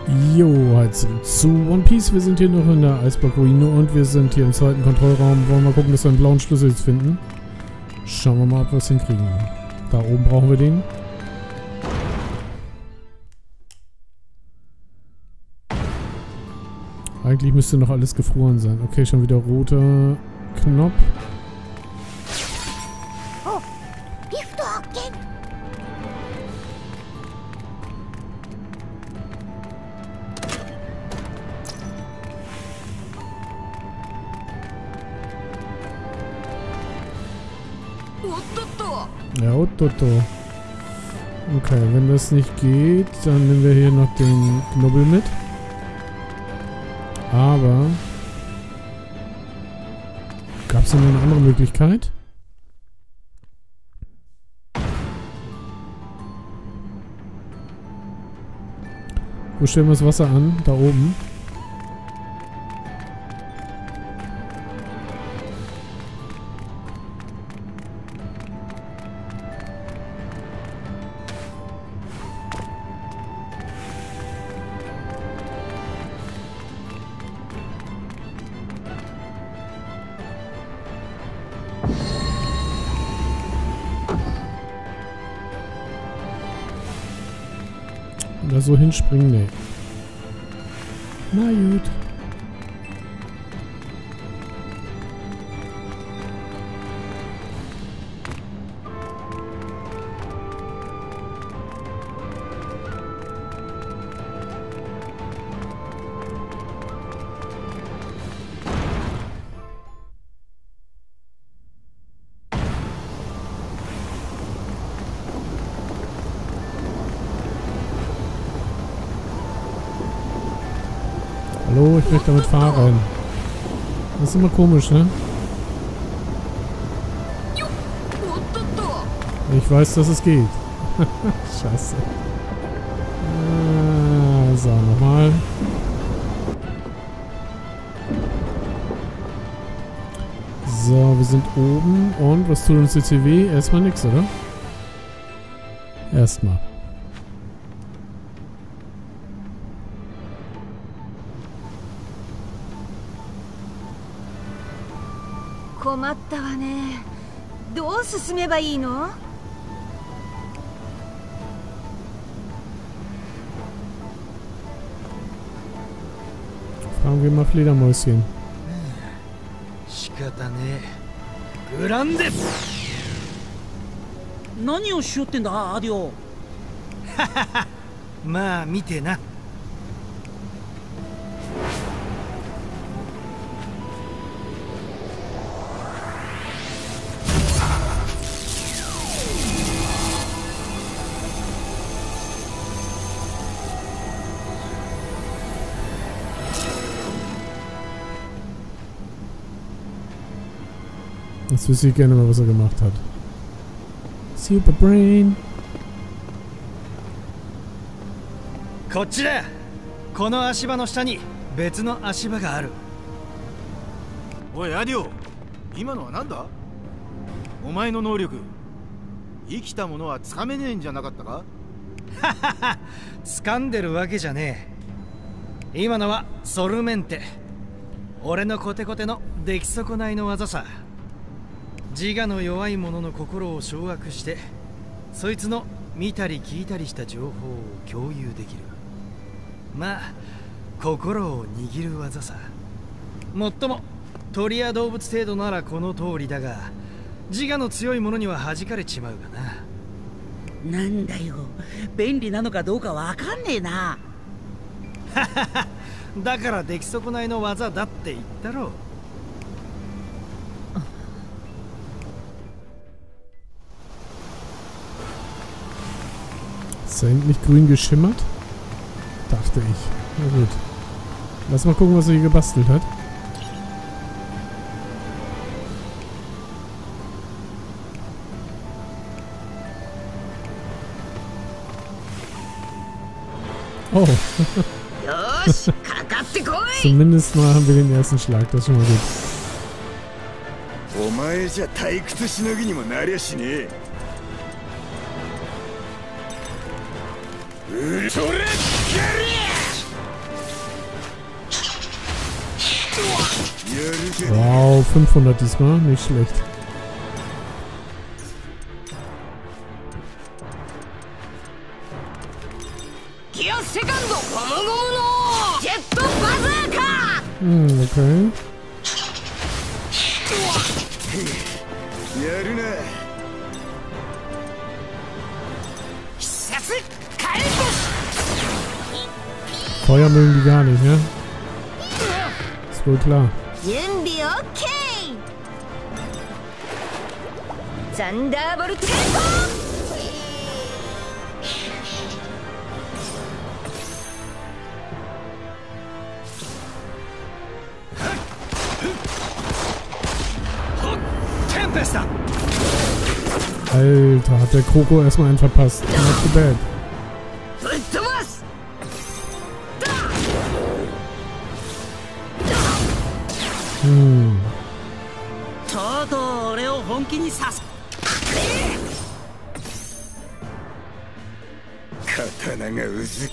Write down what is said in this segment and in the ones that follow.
Jo, halt zu One Piece. Wir sind hier noch in der Eisbergruine und wir sind hier im zweiten Kontrollraum. Wollen wir mal gucken, dass wir einen blauen Schlüssel jetzt finden. Schauen wir mal, ob wir es hinkriegen. Da oben brauchen wir den. Eigentlich müsste noch alles gefroren sein. Okay, schon wieder roter Knopf. Ja, Ototo. Okay, wenn das nicht geht, dann nehmen wir hier noch den Knubbel mit. Aber gab es noch eine andere Möglichkeit? Wo stellen wir das Wasser an? Da oben. Oder so hinspringen? Nee. Na gut. Hallo, ich möchte damit fahren. Das ist immer komisch, ne? Ich weiß, dass es geht. Scheiße. So, nochmal. So, wir sind oben. Und was tut uns jetzt hier weh? Erstmal nichts, oder? Erstmal. Fragen wir mal Fledermäuschen. Jetzt wüsste ich gerne mal, was er gemacht hat. Super Brain. こっちだ。この足場の下に別の足場がある。おいアディオ、今のは何だ？お前の能力、生きたものはつかめねえんじゃなかったか？ははは、掴んでるわけじゃねえ。今のはソルメンテ。俺のコテコテの出来損ないの技さ。自我の弱い者の心を掌握してそいつの見たり聞いたりした情報を共有できる。まあ心を握る技さ。もっとも鳥や動物程度ならこの通りだが、自我の強い者には弾かれちまうがな。 なんだよ、便利なのかどうかわかんねえな。 だから出来損ないの技だって言ったろう。 Ist da hinten nicht grün geschimmert? Dachte ich. Na gut. Lass mal gucken, was er hier gebastelt hat. Oh. Zumindest mal haben wir den ersten Schlag. Das ist schon mal gut. お前じゃ退屈しのぎにもなりゃしねえ。それっかりや。 500 diesmal. Nicht schlecht. Okay. やるな。 Feuer mögen die gar nicht, ne? Ist wohl klar. 準備 OK。 サンダーボルトゲット。 Alter, hat der Kroko erstmal einen verpasst. Not too bad. Hm. とうとう俺を本気にさす。 刀がうず。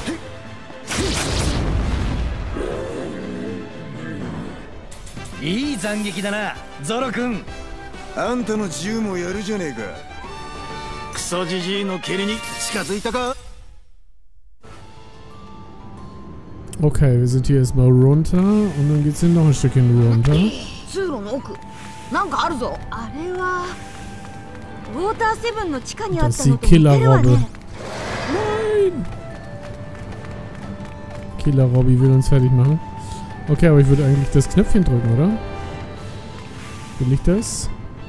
いい斬撃だな、ゾロ君。 あんたの銃もやるじゃねえか。 クソジジイの蹴りに近づいたか。 Okay, wir sind hier erstmal runter und dann geht's hier noch ein Stückchen runter. 通路の奥なんかあるぞ。あれはウォーターセブンの地下にあったのと似てるわね。 Nein! Killer Robby will uns fertig machen. Okay, aber ich würde eigentlich das Knöpfchen drücken, oder? Will ich das?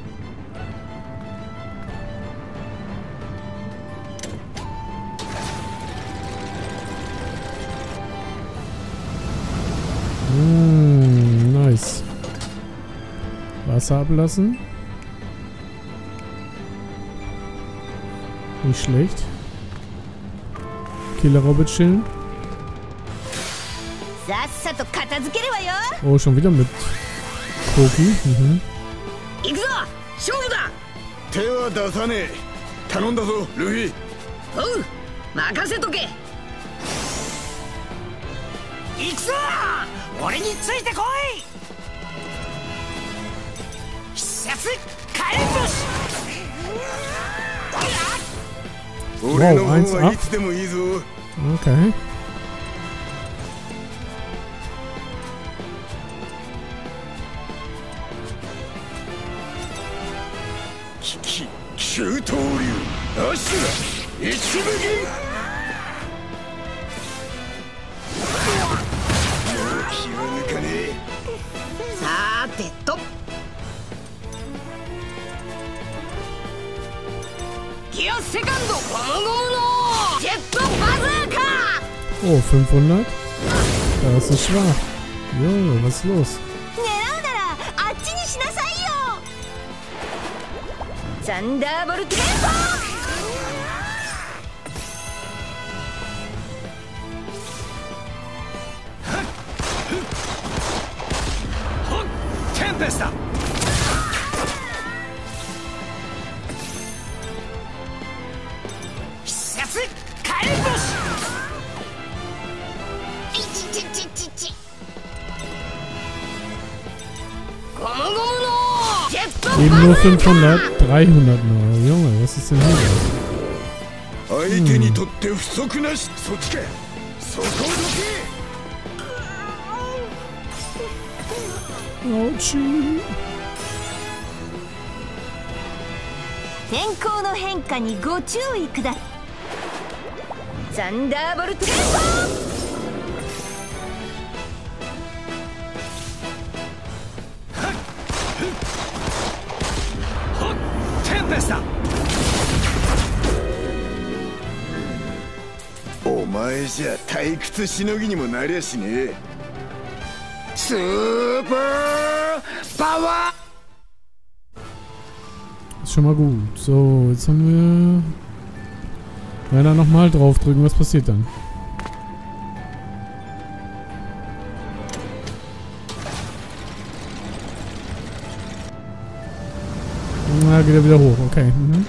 Nice. Wasser ablassen. Nicht schlecht. Killer-Robot chillen. さっさと片付けるわよ。 Oh, schon wieder mit Koki. Mhm. 行くぞ、勝負だ。 手は出さねえ。頼んだぞ、ルフィ。 おう、任せとけ。行くぞ、俺についてこい。必殺火炎星。 俺の方はいつでもいいぞ。 Okay. Q 刀流アシュラ一撃。気は抜かねえ。 さてと、ギアセカンドゴムゴムのジェットバズーカ。 Oh, 500? Das ist schwach. Jo, was ist los? 狙うならあっちにしなさいよ。サンダーボルトゲット。 テンペスタ。 必殺火炎星。 いちちちちち。 ゴムゴムのジェット Eben nur 500, 300 nur. Junge, was ist denn hier los? 相手にとって不足なし。そっちか。そこどけ。 Ouchie. 天候の変化にご注意ください。サンダーボルトゲット。 テンペスタ。 お前じゃ退屈しのぎにもなりゃしねえ。スーパーパワー。 Ist schon mal gut. So, jetzt haben wir... Wenn er nochmal draufdrücken, was passiert dann? Na, geht er wieder hoch. Okay. Mhm.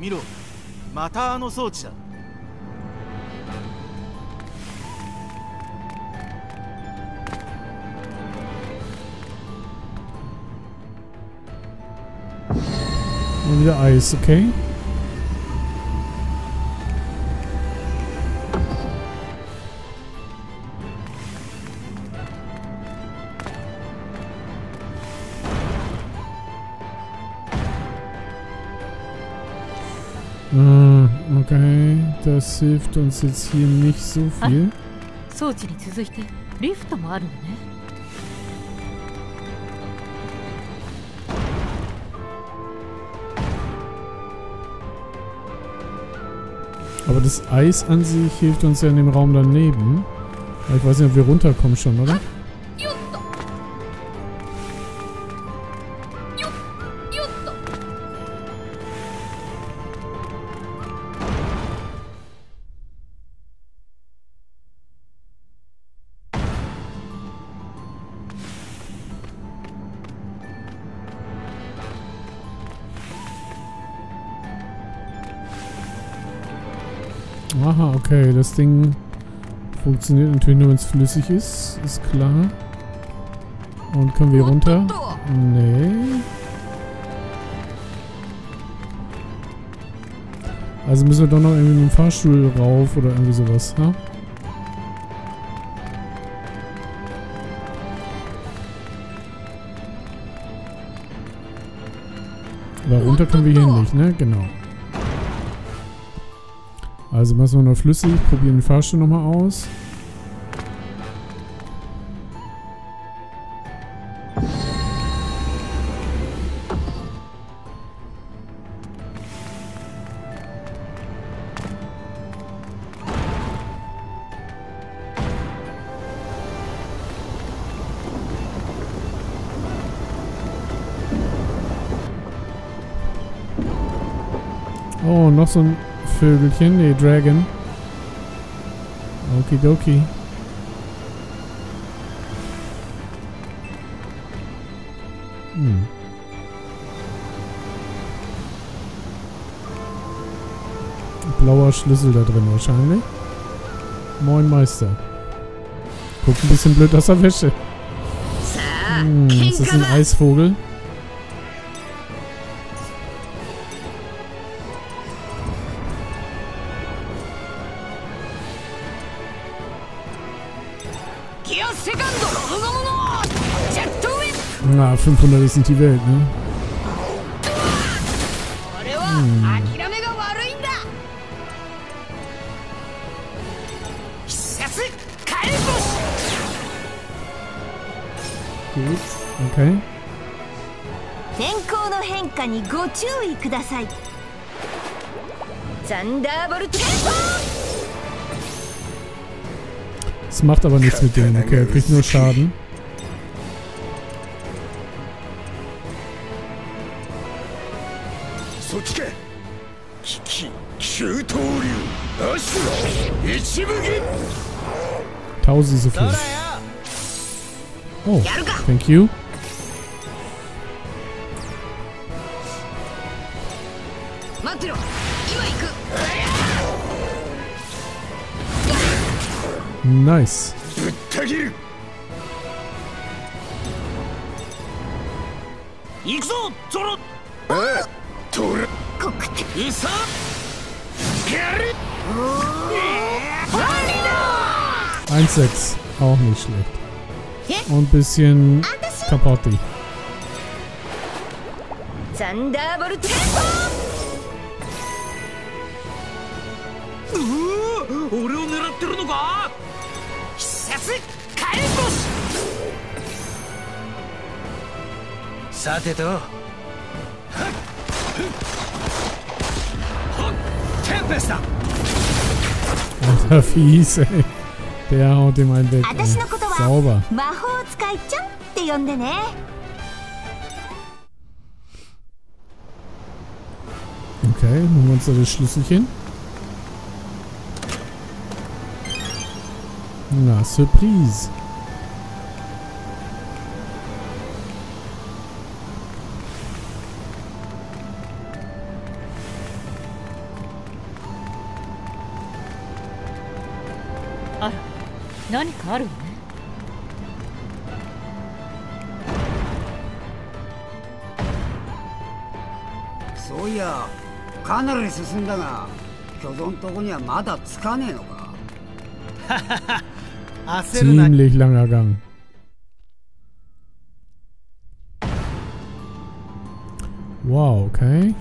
見ろ、またあの装置だ。 Und wieder Eis, okay. Okay, das hilft uns jetzt hier nicht so viel. 装置に続いてリフトもあるのね。 Aber das Eis an sich hilft uns ja in dem Raum daneben. Aber ich weiß nicht, ob wir runterkommen schon, oder? Aha, okay, das Ding funktioniert natürlich nur, wenn es flüssig ist klar. Und können wir runter? Nee. Also müssen wir doch noch irgendwie mit dem Fahrstuhl rauf oder irgendwie sowas, ha? Aber runter können wir hier nicht, ne? Genau. Also machen wir noch flüssig, probieren den Fahrstuhl nochmal aus. Oh, noch so ein Vögelchen, nee, Dragon. Okidoki. Blauer Schlüssel da drin wahrscheinlich. Moin Meister. Guckt ein bisschen blöd aus der Wäsche. Ist das ein Eisvogel? Na, 500 ist nicht die Welt, ne? Gut, okay. 天候の変化にご注意ください。ザンダーボルト連邦。 Das macht aber nichts mit dem, okay, er kriegt nur Schaden. Tausend so viel. Oh, thank you. Nice. Eins 6, auch nicht schlecht. Und ein bisschen Kapotti. Alter, fies, ey. Der haut ihm einen weg. Sauber. Okay, nehmen wir uns da das Schlüsselchen. Na, Surprise. 何かあるわね。 そういや、かなり進んだが、巨像のとこにはまだ着かねえのか。 焦るな。 Ziemlich langer Gang. Wow, okay.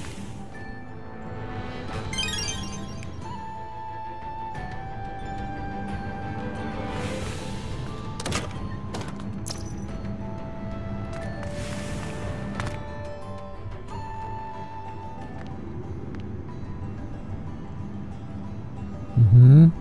Mhm.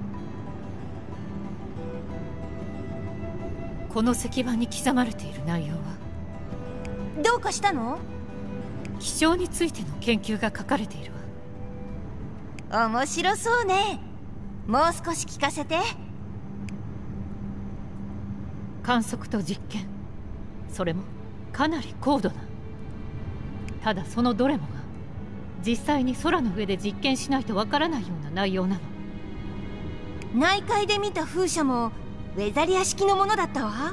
この石板に刻まれている内容はどうかしたの？ 気象についての研究が書かれているわ。 面白そうね。もう少し聞かせて。 観測と実験、それもかなり高度な。ただそのどれもが実際に空の上で実験しないとわからないような内容なの。 内海で見た風車もウェザリア式のものだったわ。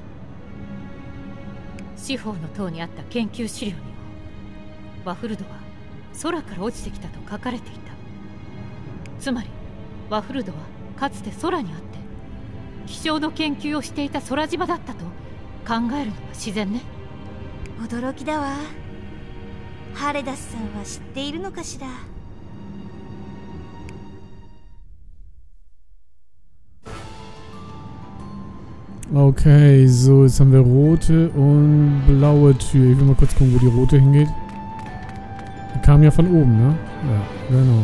四方の塔にあった研究資料にもワフルドは空から落ちてきたと書かれていた。つまりワフルドはかつて空にあって気象の研究をしていた空島だったと考えるのが自然ね。 驚きだわ。ハレダスさんは知っているのかしら。 Okay, so, jetzt haben wir rote und blaue Tür. Ich will mal kurz gucken, wo die rote hingeht. Die kam ja von oben, ne? Ja, genau.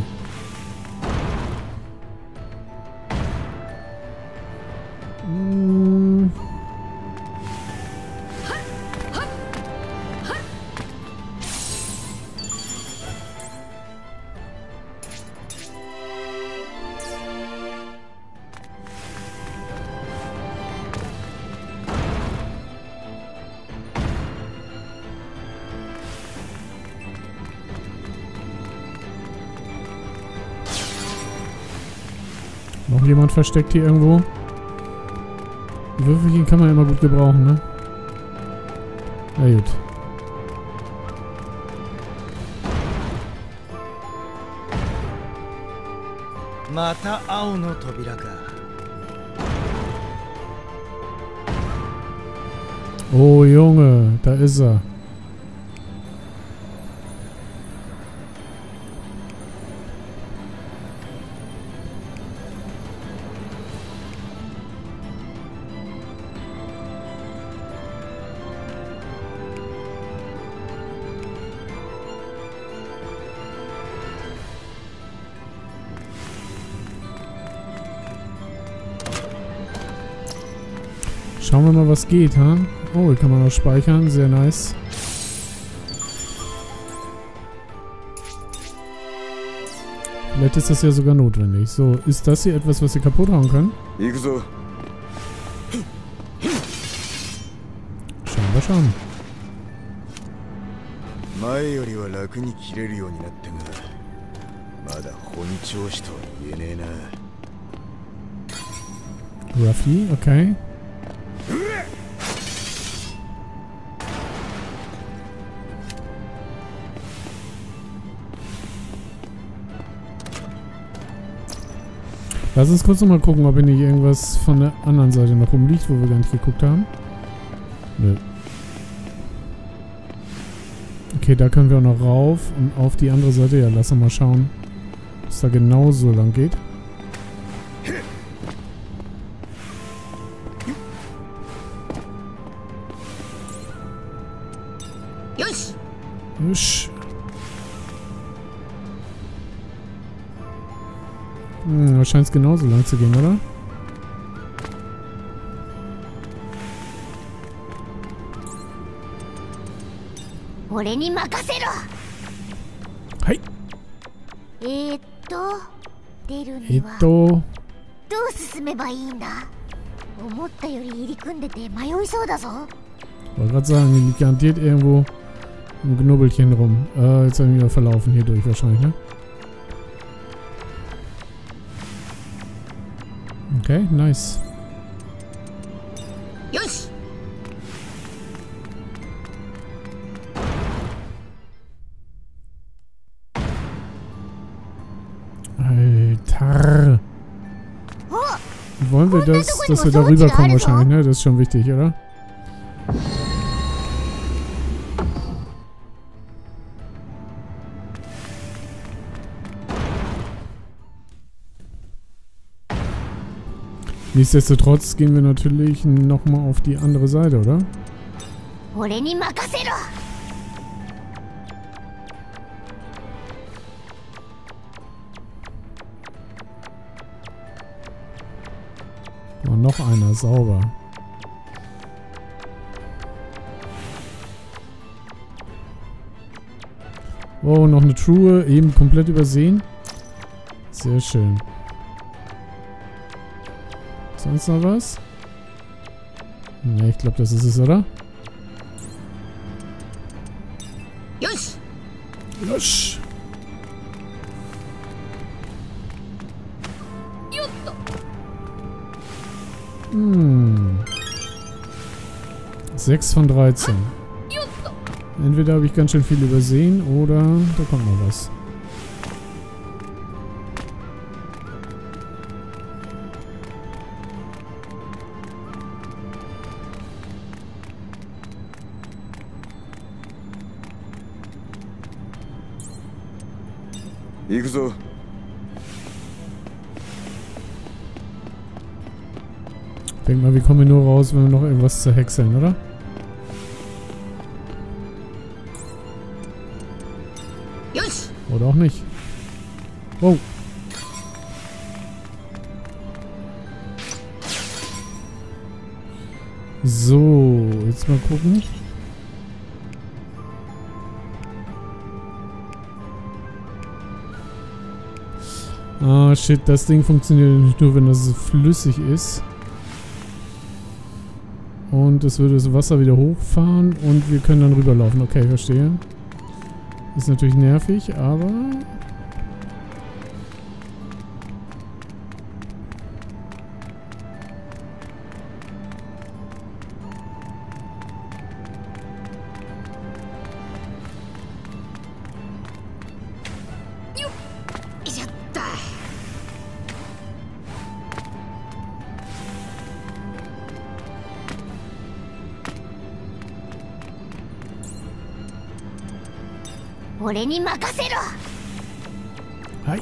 Noch jemand versteckt hier irgendwo? Würfelchen kann man immer gut gebrauchen, ne? Na gut. Mata Ao no Tobira ka. Oh Junge, da ist er. Schauen wir mal, was geht, ha? Oh, hier kann man auch speichern. Sehr nice. Vielleicht ist das ja sogar notwendig. So, ist das hier etwas, was wir kaputt hauen können? Schauen wir schon. Roughly, okay. Lass uns kurz noch mal gucken, ob hier nicht irgendwas von der anderen Seite noch rumliegt, wo wir gar nicht geguckt haben. Nö. Okay, da können wir auch noch rauf und auf die andere Seite. Ja, lass uns mal schauen, ob es da genauso lang geht. Usch. Da scheint es genauso lang zu gehen, oder? Hi. 出るにはどう進めばいいんだ。思ったより入り組んでて迷いそうだぞ。 Wollte gerade sagen, hier liegt garantiert irgendwo ein Knubbelchen rum. Jetzt habe ich mich mal verlaufen hier durch wahrscheinlich, ne? Okay, nice. wollen wir das, dass wir da rüberkommen wahrscheinlich, ne? Das ist schon wichtig, oder? Nichtsdestotrotz gehen wir natürlich nochmal auf die andere Seite, oder? Und noch einer, sauber. Oh, noch eine Truhe, eben komplett übersehen. Sehr schön. Sonst noch was? Ne, ich glaube, das ist es, oder? Josh! Hm. 6 von 13. Entweder habe ich ganz schön viel übersehen oder da kommt noch was. 行くぞ。 Denk mal, wir kommen nur raus, wenn wir noch irgendwas zerhäckseln, oder? Oder auch nicht. Oh. So, jetzt mal gucken. Ah, shit, das Ding funktioniert nicht nur, wenn das flüssig ist. Und es würde das Wasser wieder hochfahren und wir können dann rüberlaufen. Okay, verstehe. Ist natürlich nervig, aber... Hi.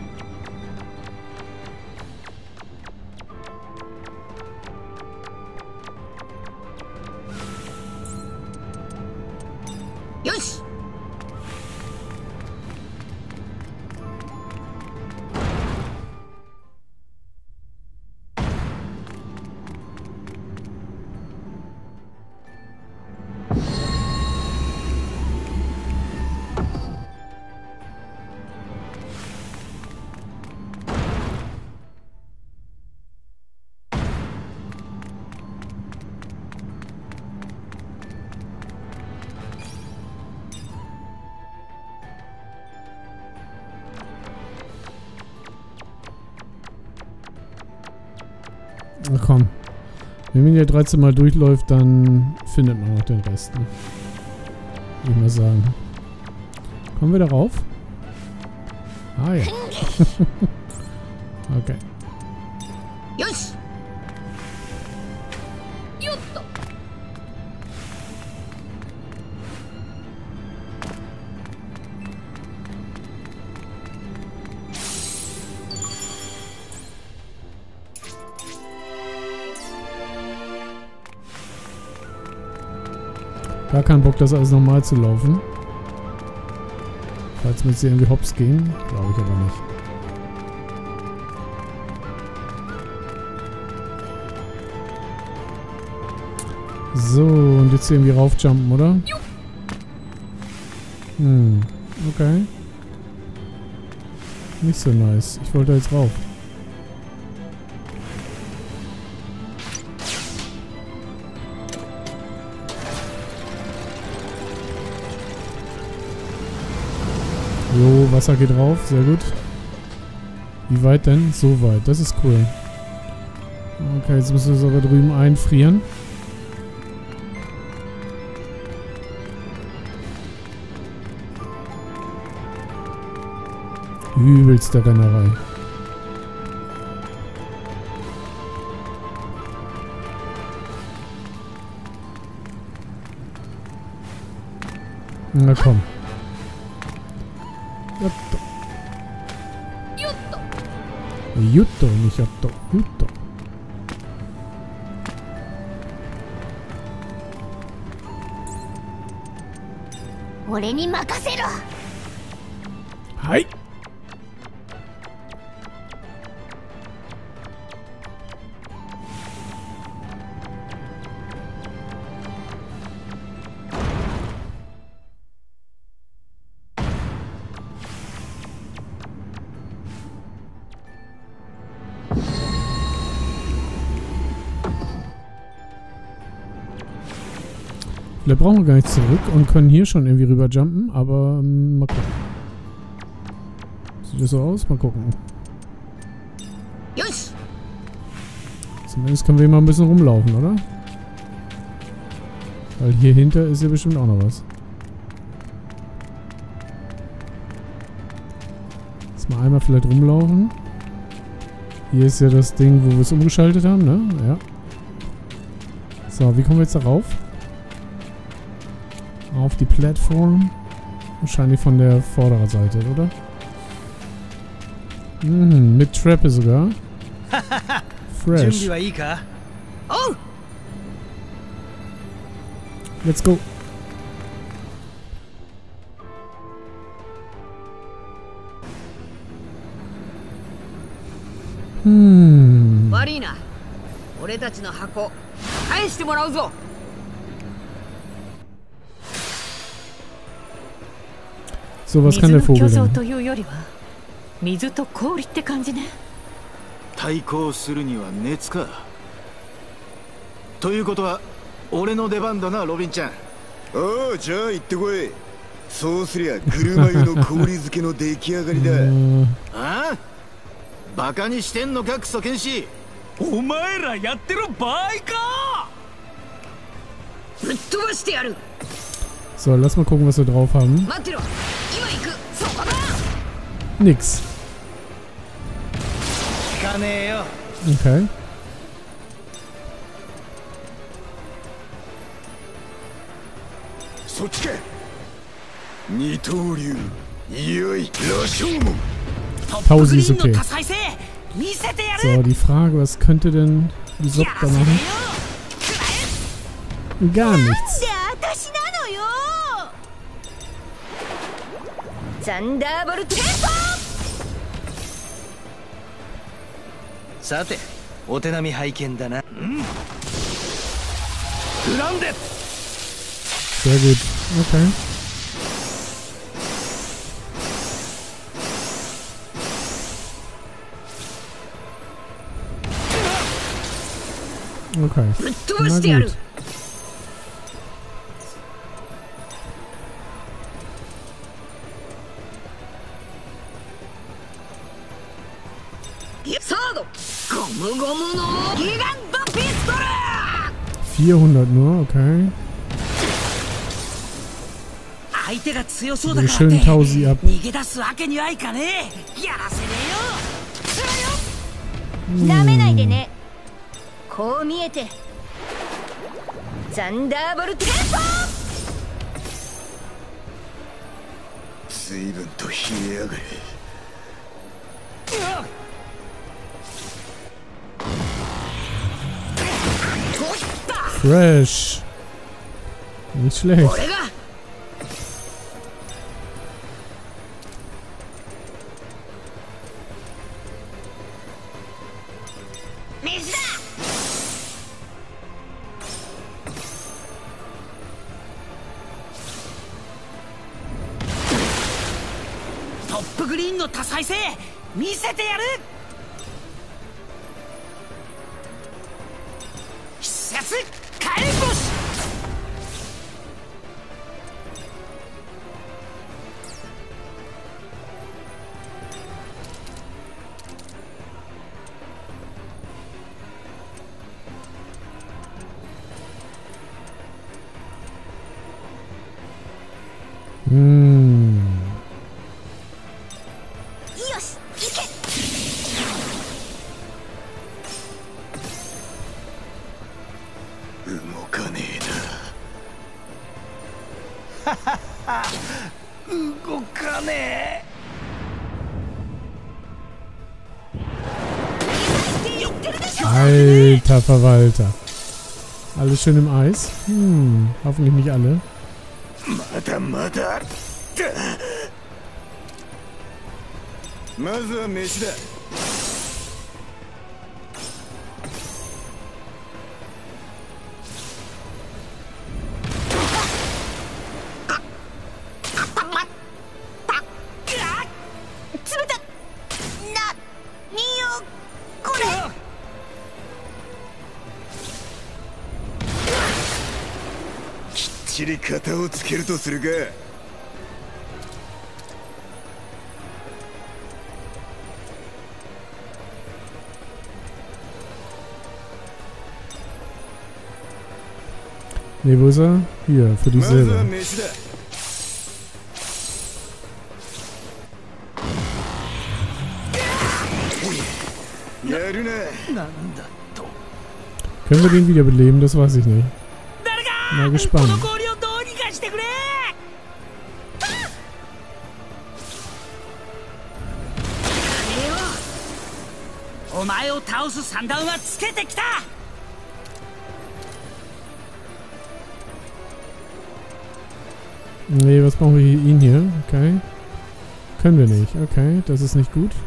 Ach komm. Wenn man hier 13 Mal durchläuft, dann findet man auch den Rest. Ne? Würde ich mal sagen. Kommen wir darauf? Ah ja. Okay. Gar keinen Bock, das alles normal zu laufen. Falls wir jetzt hier irgendwie hops gehen. Glaube ich aber nicht. So, und jetzt hier irgendwie raufjumpen, oder? Hm, okay. Nicht so nice. Ich wollte jetzt rauf. Jo, Wasser geht rauf, sehr gut. Wie weit denn? So weit, das ist cool. Okay, jetzt müssen wir es aber drüben einfrieren. Übelste Rennerei. Na komm. Jutto, nicht Jotto. Jutto. 俺に任せろ。 はい。Wir brauchen gar nicht zurück und können hier schon irgendwie rüberjumpen, aber mal gucken. Sieht das so aus? Mal gucken. Zumindest können wir mal ein bisschen rumlaufen, oder? Weil hier hinter ist ja bestimmt auch noch was. Jetzt mal einmal vielleicht rumlaufen. Hier ist ja das Ding, wo wir es umgeschaltet haben, ne? Ja. So, wie kommen wir jetzt da rauf? Auf die Plattform. Wahrscheinlich von der vorderen Seite, oder? Mhm, mit Treppe sogar. Fresh. Let's go. Marina, 俺たちの箱返してもらうぞ。 So, was kann der Vogel denn? というよりは水と氷って感じね。 対抗するには熱か。ということは俺の出番だな、ロビンちゃん。 ああ、じゃあ行ってこい。そうすりゃ車湯の氷漬けの出来上がりだ。 ああ、バカにしてんのかクソ剣士。お前らやってる場合か。 ぶっ飛ばしてやる。 So, lass mal gucken, was wir drauf haben. Nix. Okay. Tausi ist okay. So, die Frage, was könnte denn die Sob da machen? Gar nichts. サンダーボルトテンポ。 さて、お手並み拝見だな。うん。グランデ。 Sehr gut. Okay. Okay. Na gut. Gomu Gomu no Giganto-Pistole! 400 nur, okay. 相手が強そうだからって逃げ出すわけにはいかねえ。やらせねえよ。ダメないでね。こう見えてサンダーボルトテンポ。 随分と冷えやがれ。 Fresh. Nicht schlecht. Top Green の多彩性見せてやる。必殺火炎星。 よし、行け。 動かねえな。 動かねえ。 Alter Verwalter. Alles schön im Eis? Hoffentlich nicht alle. まだまだ。まずは飯だ。きっちり型をつけるとするか。 Ne, wo ist er? Hier, für die Silber. Können wir den wiederbeleben? Das weiß ich nicht. Mal gespannt. お前を倒す算段はつけてきた。 Nee, was brauchen wir ihn hier? Okay. Können wir nicht. Okay, das ist nicht gut.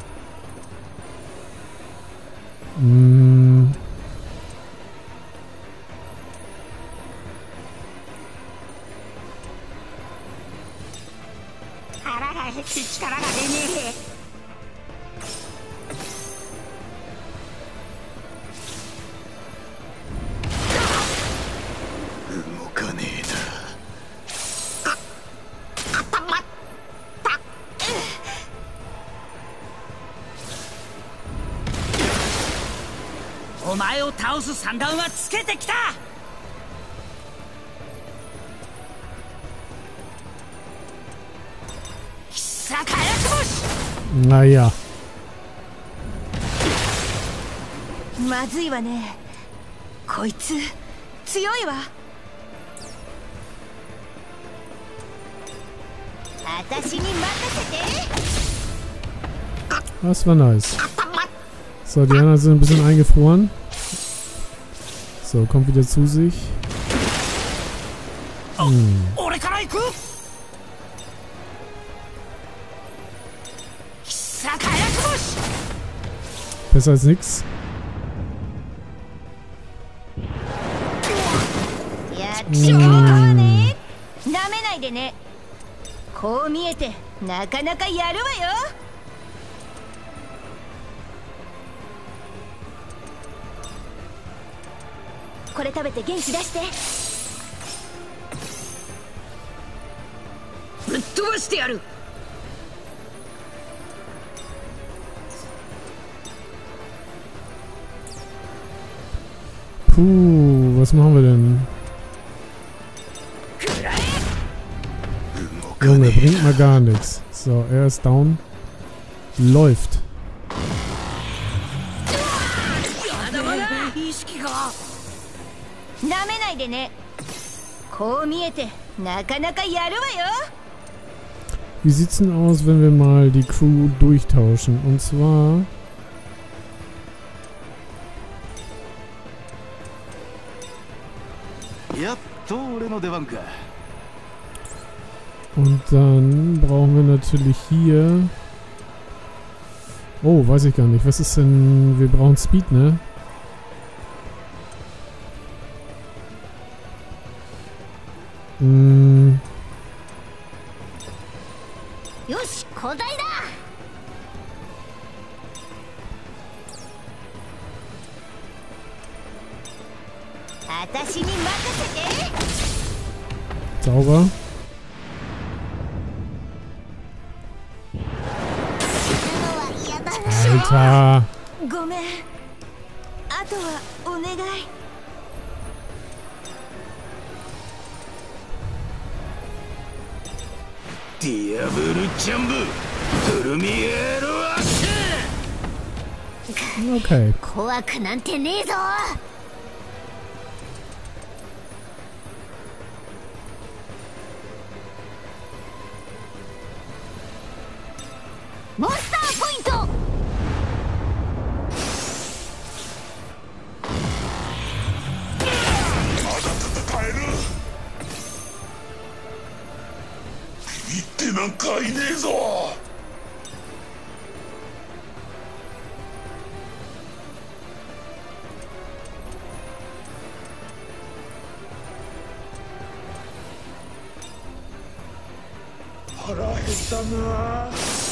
お前を倒す算段はつけてきた。必殺火薬星。 Naja. まずいわね。こいつ強いわ。私に任せて。 Das war nice. So, die anderen sind ein bisschen eingefroren. So, kommt wieder zu sich. Besser als nix. なめないでね。こう見えてなかなかやるわよ。これ食べて元気出して。 ぶっ飛ばしてやる。 Puh, was machen wir denn? Junge, bringt mal gar nichts. So, er ist down. Läuft. Wie sieht's denn aus, wenn wir mal die Crew durchtauschen? Und zwar... Und dann brauchen wir natürlich hier... Oh, weiß ich gar nicht. Was ist denn... Wir brauchen Speed, ne? Sauber. Alter. Okay. モンスターポイント。 まだ戦える。ビビってなんかいねえぞ。腹減ったな。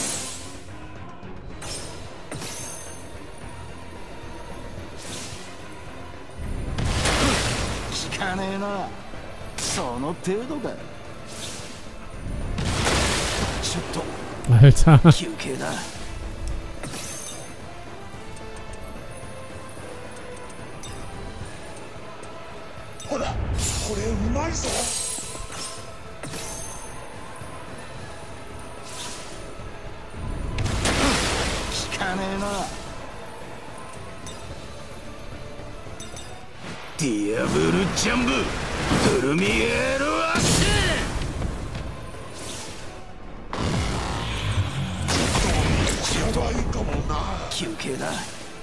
効かねえな。その程度だ。ちょっと Alter. 休憩だ。 ほら、これうまいぞ。 効かねえな。ディアブルジャンブプルミエールアッシュ。 やばいかもな。 休憩だ。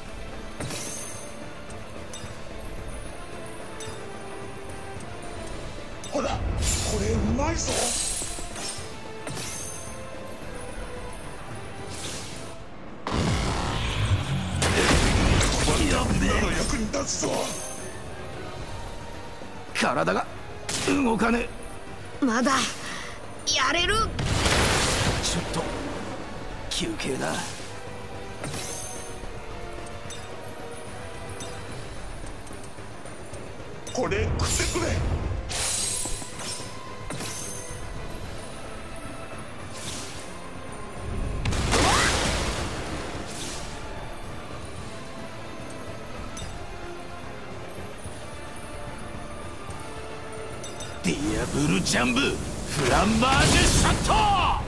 ほら、これうまいぞ。 やべえ。 役に立つぞ。 体が動かねえ。 まだやれる。 ちょっと休憩だ。 これ食ってくれ。 ディアブルジャンブフランバージュシャット。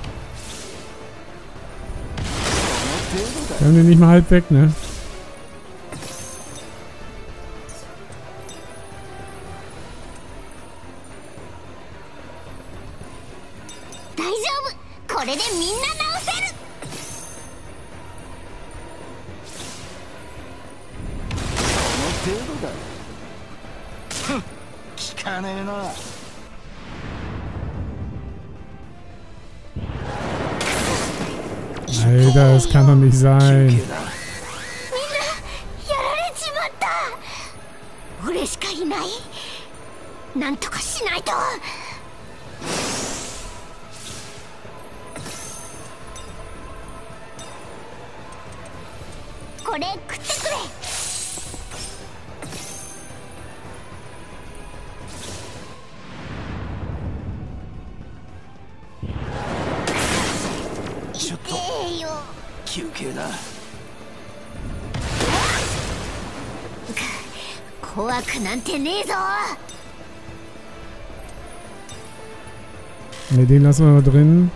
Wir haben den nicht mal halb weg, ne? 大丈夫。これでみんな直せる。 その程度だ。ふん、効かねえな。 Alter, das kann doch nicht sein. みんなやられちまった。俺しかいない。なんとかしないと。これ食ってくれ。 ちょっと休憩だ。 怖くなんてねえぞ。 Ne, den lassen wir mal drin.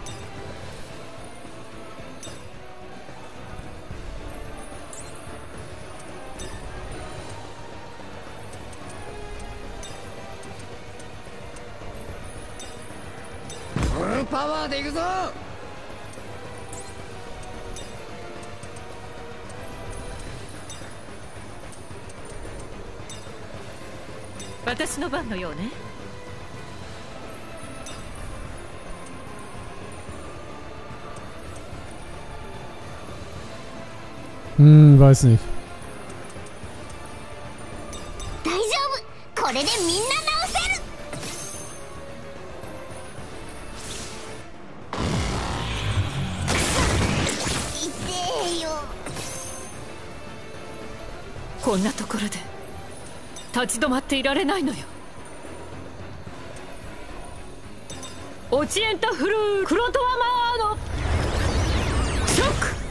私の番のようね。 Weiß nicht. 大丈夫。これでみんな直せる。痛えよ。 こんなところで立ち止まっていられないのよ。オチエンタフルクロトワマーのショック。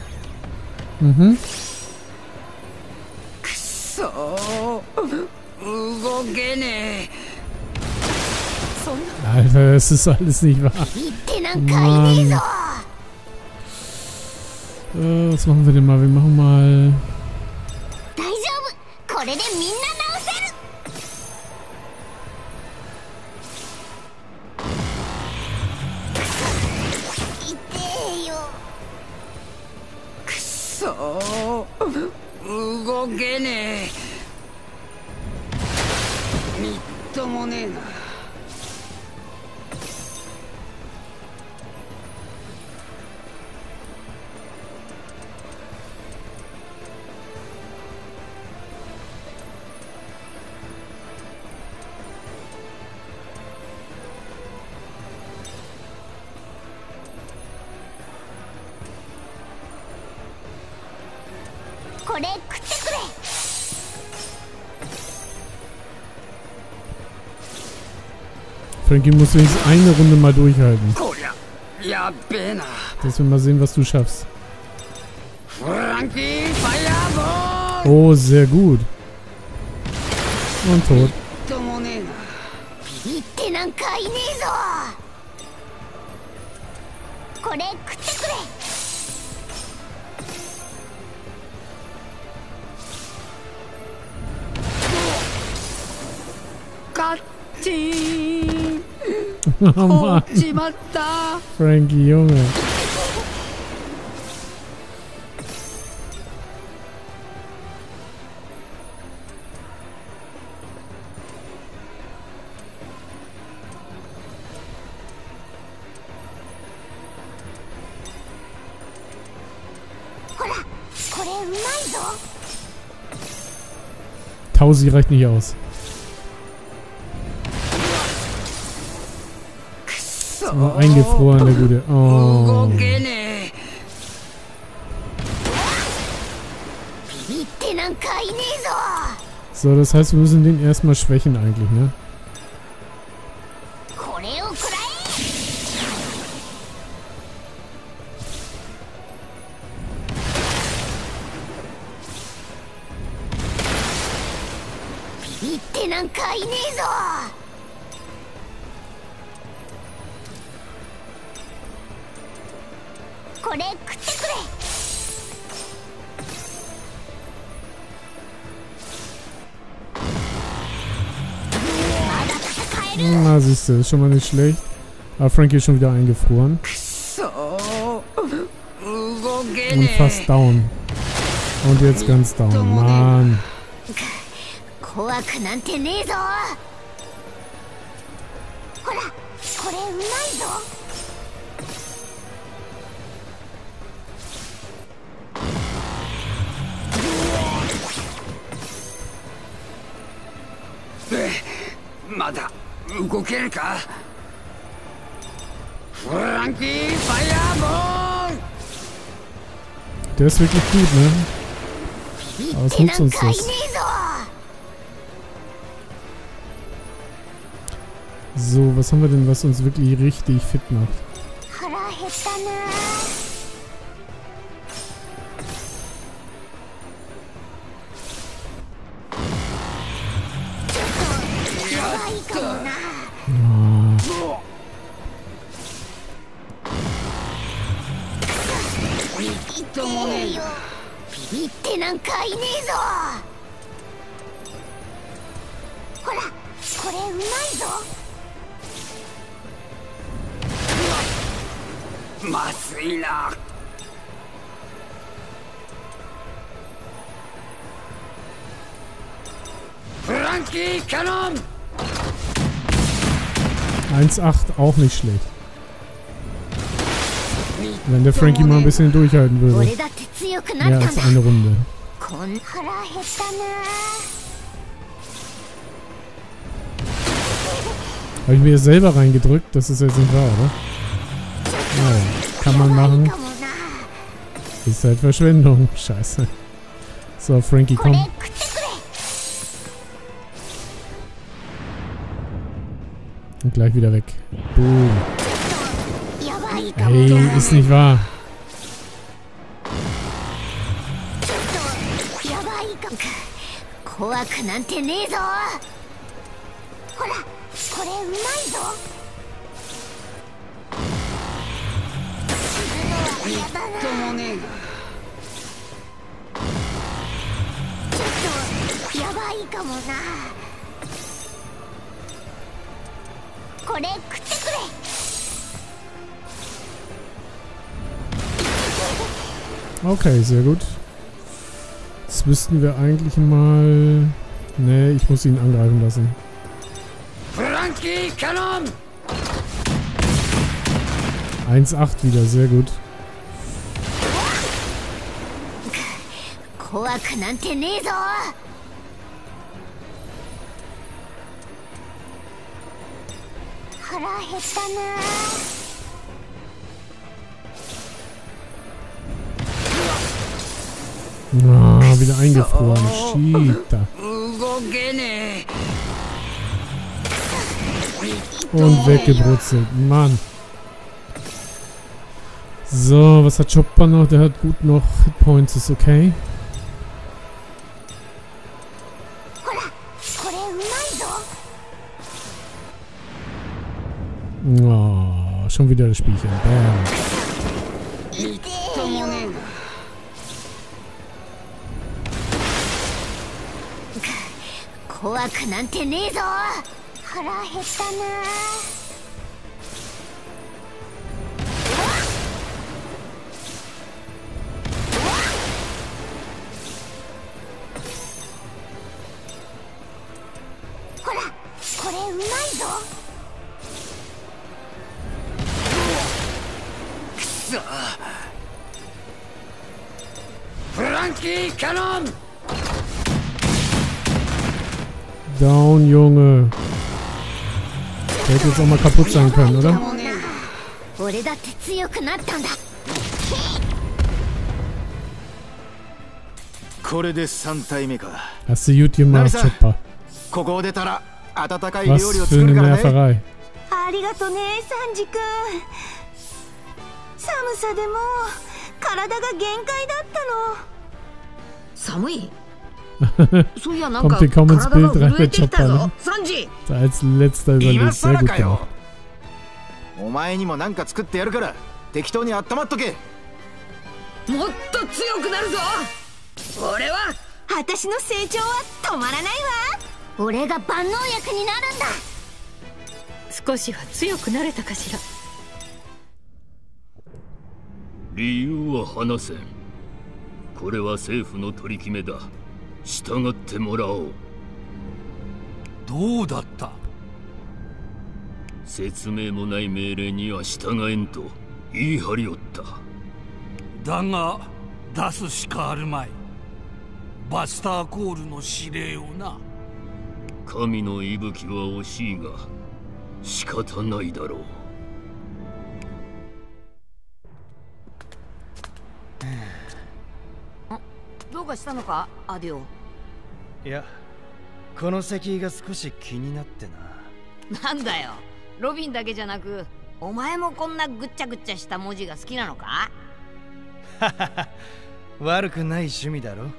くそー、動けねえ。 そんな Alter, das ist alles nicht wahr. 言ってなんかいねえぞ。 Was machen wir denn mal? Wir machen mal... 大丈夫。これでみんな直せる。痛えよ。 そ動けねえ。みっともねえな。 これ食ってくれ。 Frankie muss wenigstens eine Runde mal durchhalten. こりゃやっべえな。 Dass wir mal sehen, was du schaffst. フランキーファイヤーボール。 Oh, sehr gut. Und tot. みっともねえな。 ビビってなんかいねえぞ。これ食ってくれ。 カッチーン。 Oh 落 Mann. ちまった。 Frankie, Junge. ほら、これうまいぞ。 Tausi reicht nicht aus. Oh, eingefroren, der Gute. Oh. 動けねえ。 ビビってなんかいねえぞ。 So, das heißt, wir müssen den erstmal schwächen eigentlich, ne? これを食らえ。ビビってなんかいねえぞ。これ食ってくれ。まだ戦える。 Na, siehst du, ist schon mal nicht schlecht. Aber Frankie ist schon wieder eingefroren. そう動け Und ね fast え。 down. Und jetzt ganz down. Mann. 怖くなんてねえぞ。ほら、これうまいぞ。 まだ動けるか。フランキーファイヤーボール。 Der ist wirklich gut, ne? ビビ Aber っ was て nutzt なん uns かいね das? えぞ。 So, was haben wir denn, was uns wirklich richtig fit macht? 腹減ったな。やばいかもな。 Ah, みっともねえな。 ビビってなんかいねえぞ。ほら、これうまいぞ。 まずいな。フランキーキャノン。 1,8 auch nicht schlecht. Wenn der Frankie mal ein bisschen durchhalten würde. 俺だって強くな Mehr ったん als だ。 eine Runde. こん腹減ったな。 Habe ich mir jetzt selber reingedrückt? Das ist jetzt nicht wahr, oder? Naja, kann man やばい machen. かもな。 Ist halt Verschwendung. Scheiße. So, Frankie, これ komm. 食ってくれ。 Und gleich wieder weg. Boom. やばいかも Hey, な。 ist nicht wahr. やばいかも。怖くなんてねえぞ。ほら、これうまいぞ。死ぬのは嫌だな。 ともねえな。 やばいかもな。これ食ってくれ。 Okay, sehr gut. Jetzt müssten wir eigentlich mal... Ne, ich muss ihn angreifen lassen. Frankie, Kanon! 1,8 wieder, sehr gut. 怖くなんてねえぞ。腹減ったな。 Ah, wieder eingefroren. Cheater. Und weggebrutzelt. Mann. So, was hat Chopper noch? Der hat gut noch Hitpoints, ist okay. Oh, schon wieder das Spielchen. Bam. 怖くなんてねえぞ。腹減ったな。ほら、これうまいぞ。 くそ。フランキー、カノン。 Down, Junge. Der hätte jetzt auch mal kaputt sein können, oder? Hast du gut gemacht, Chopper. Was für eine Nerverei. ありがとね、サンジ君。寒さでもう体が限界だったの。寒い？ Kommt hier kaum ins Bild rein, der Chopper, ne? Als letzter überlebt. Sehr gut gemacht. お前にも何か作ってやるから適当に温まっとけ。 もっと強くなるぞ。俺は私の成長は止まらないわ。俺が万能薬になるんだ。 少しは強くなれたかしら。 理由は話せん。これは政府の取り決めだ。 従ってもらおう。 どうだった？ 説明もない命令には従えんと言い張りおった。 だが出すしかあるまい。バスターコールの指令をな。 神の息吹は惜しいが仕方ないだろう。 どうかしたのか、アディオ。 いや、この石が少し気になってな。 なんだよ、ロビンだけじゃなくお前もこんなぐっちゃぐっちゃした文字が好きなのか？ 悪くない趣味だろ。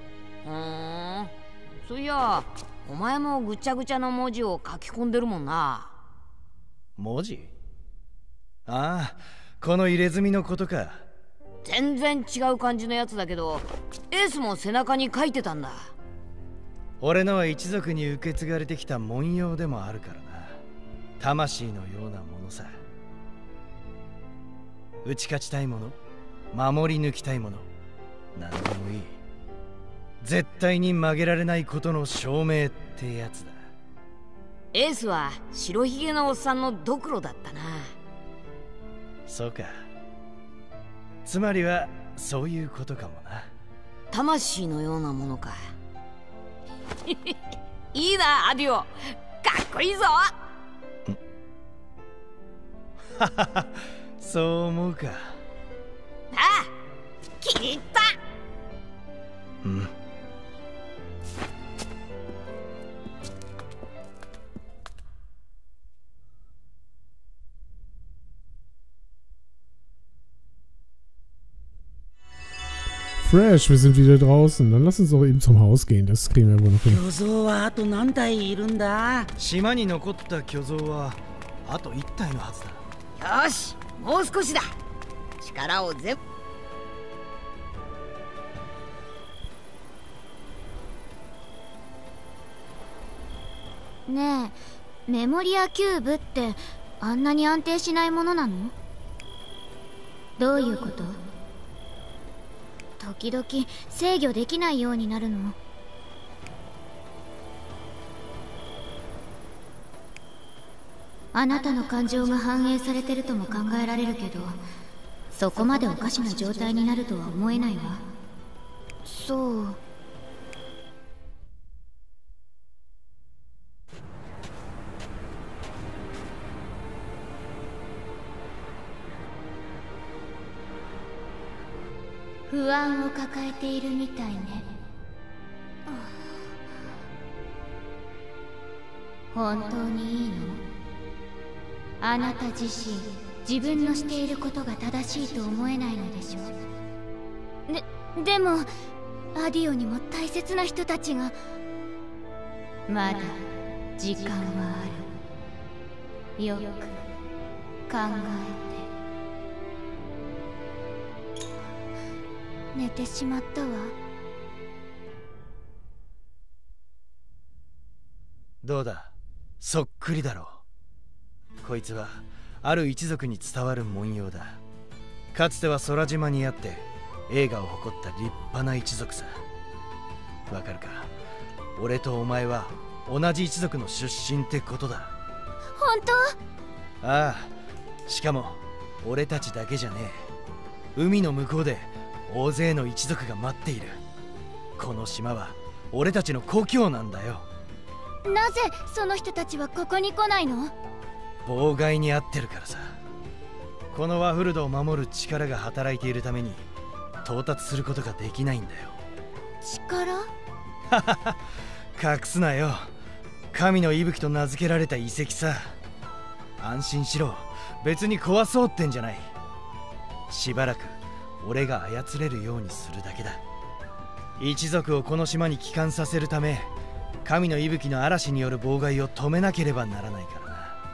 そういやお前もぐちゃぐちゃな文字を書き込んでるもんな。 文字？ああ、この入れ墨のことか。 全然違う感じのやつだけど、エースも背中に書いてたんだ。 俺のは一族に受け継がれてきた文様でもあるからな。魂のようなものさ。打ち勝ちたいもの、守り抜きたいもの、何でもいい。絶対に曲げられないことの証明ってやつだ。 エースは白ひげのおっさんのドクロだったな。 そうか。つまりはそういうことかもな。 魂のようなものか。 いいな、アディオ。かっこいいぞ。 そう思うか。 ああ、気に入った。 うん。 Fresh, wir sind wieder draußen. Dann lass uns doch eben zum Haus gehen. Das kriegen wir wohl noch hin. 巨像はあと何体いるんだ？ 島に残った巨像はあと1体のはずだ。 よし、もう少しだ。力を全部。ねえ、メモリアキューブってあんなに安定しないものなの？どういうこと？ 時々制御できないようになるの。あなたの感情が反映されてるとも考えられるけど、そこまでおかしな状態になるとは思えないわ。そう。不安を抱えているみたいね。本当にいいの？あなた自身、自分のしていることが正しいと思えないのでしょ。でもアディオにも大切な人たちが。まだ時間はある。よく考えて。寝てしまったわ。 どうだ、そっくりだろう。こいつはある一族に伝わる文様だ。かつては空島にあって栄華を誇った立派な一族さ。わかるか？俺とお前は同じ一族の出身ってことだ。 本当？ ああ、しかも俺たちだけじゃねえ。海の向こうで大勢の一族が待っている。この島は俺たちの故郷なんだよ。 なぜその人たちはここに来ないの？ 妨害に遭ってるからさ。このワフルドを守る力が働いているために到達することができないんだよ。 力？ ははは、隠すなよ。神の息吹と名付けられた遺跡さ。安心しろ、別に壊そうってんじゃない。しばらく俺が操れるようにするだけだ。一族をこの島に帰還させるため、神の息吹の嵐による妨害を止めなければならないからな。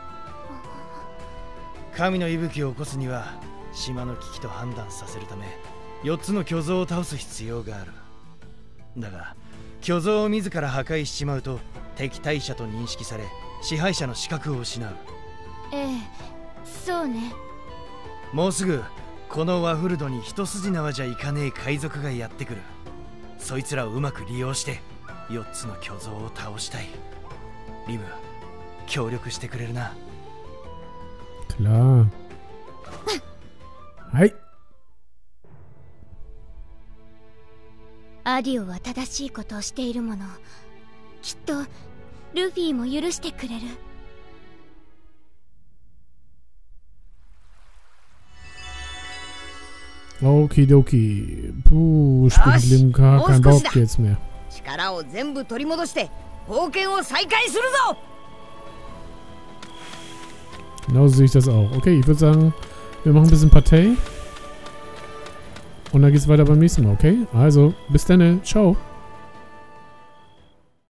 神の息吹を起こすには島の危機と判断させるため4つの巨像を倒す必要がある。だが巨像を自ら破壊しちまうと敵対者と認識され支配者の資格を失う。 ええ、そうね。 もうすぐこのワフルドに一筋縄じゃいかねえ海賊がやってくる。そいつらをうまく利用して4つの巨像を倒したい。リム、協力してくれるな。 klar。はい。 アディオは正しいことをしているもの。きっとルフィも許してくれる。 Okidoki. Puh, ich bin mit dem K kein Bock jetzt mehr. 力を全部取り戻して冒険を再開するぞ。 Genau so sehe ich das auch. Okay, ich würde sagen, wir machen ein bisschen Partei. Und dann geht's weiter beim nächsten Mal, okay? Also, bis dann. Ciao.